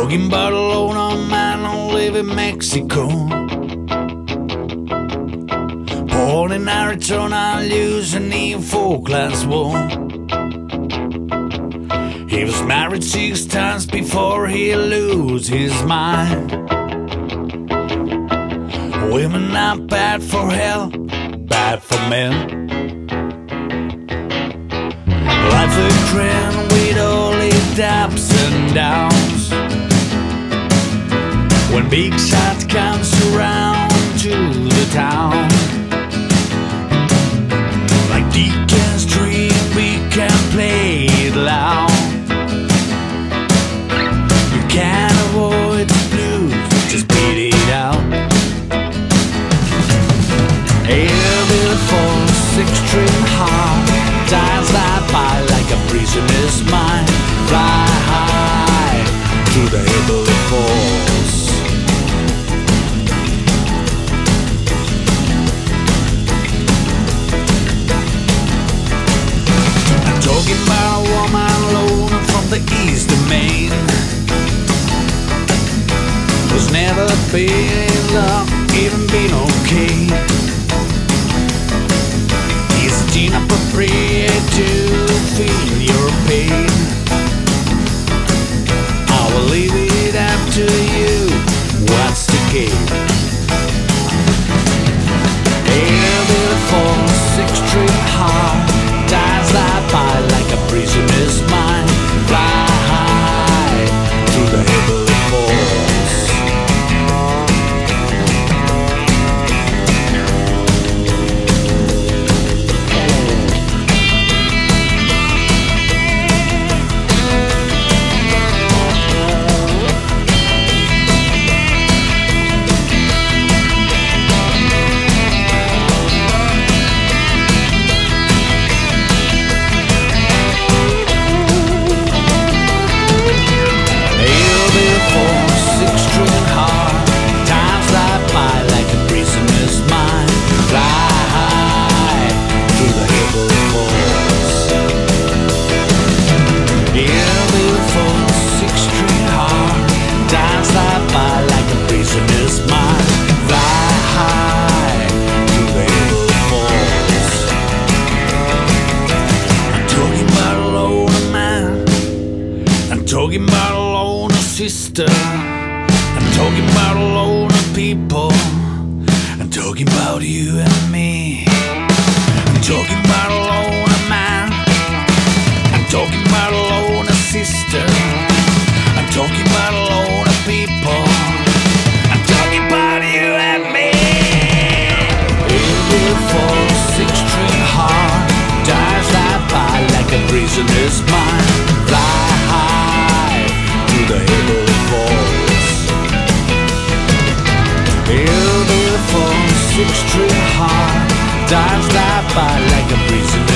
talking about a loner man who live in Mexico. Born in Arizona, losing the Falklands War. He was married 6 times before he lose his mind. Women are bad for hell, bad for men. Life's a trend with all its ups and downs. When big shots comes around to the town, like Deacon's Dream, we can play it loud. You can't avoid the blues, just beat it out. Every 4-6-string heart dies that by like a prisoner's mind. Fly high to the heavenly falls. I'm talking about a woman alone from the east of Maine, who's never been in love, even been okay. It's inappropriate to feel your pain. I will leave it up to you. What's the game? Every 4-6-string heart dies that by like a prisoner's mind. Fly high to the heavenly falls. I'm talking about a loner sister. I'm talking about a loner people. I'm talking about you and me. I'm talking about a loner man. I'm talking about a loner sister. I'm talking about a loner people. I'm talking about you and me. Every 4-6-string heart dies that by like a prisoner's mind. Fly high to the heavenly falls. Every 4-6-string heart dies that by like a prisoner.